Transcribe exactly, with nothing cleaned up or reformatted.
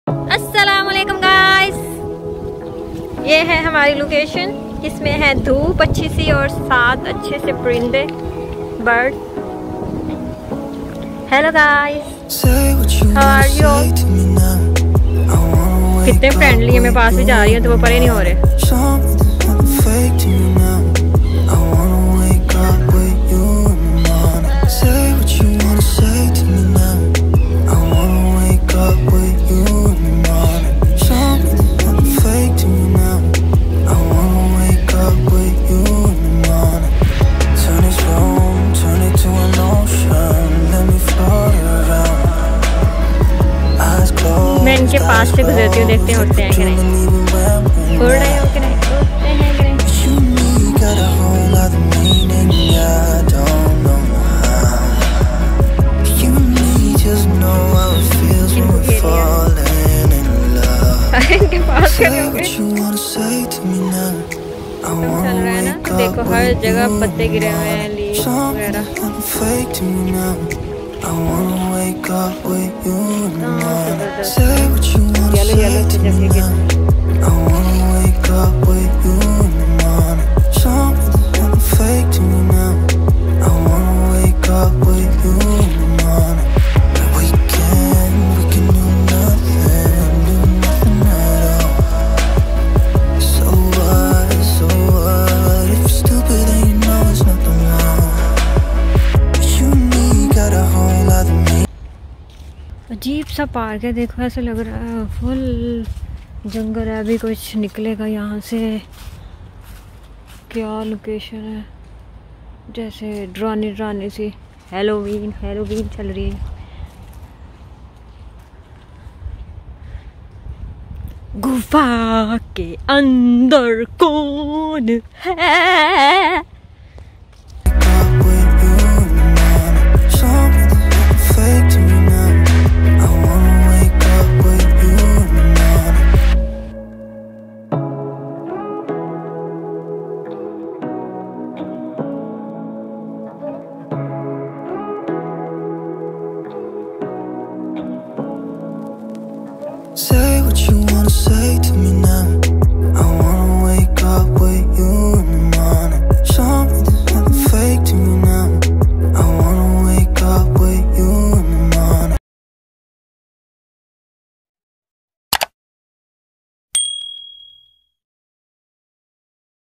अस्सलाम वालेकुम गाइस, ये है हमारी लोकेशन। इसमें है धूप अच्छी सी और साथ अच्छे से परिंदे, bird. Hello guys, how are you? कितने फ्रेंडली है, मैं पास भी जा रही हूँ तो वो परे नहीं हो रहे। मैं इनके पास से गुजरती हूँ, देखते हैं उठते हैं कि नहीं, उड़ रहे हो कि नहीं, उड़ते हैं कि नहीं। इनके पास चल रहा है ना, तो देखो हर जगह पत्ते गिरे हुए हैं, लीव्स वगैरह। येलो येलो से जैसे कि अजीब सा पार्क है। देखो ऐसा लग रहा है फुल जंगल है, अभी कुछ निकलेगा यहाँ से। क्या लोकेशन है, जैसे डरानी डरानी सी। हैलोवीन हैलोवीन चल रही है। गुफा के अंदर कौन है? Say what you wanna say to me now.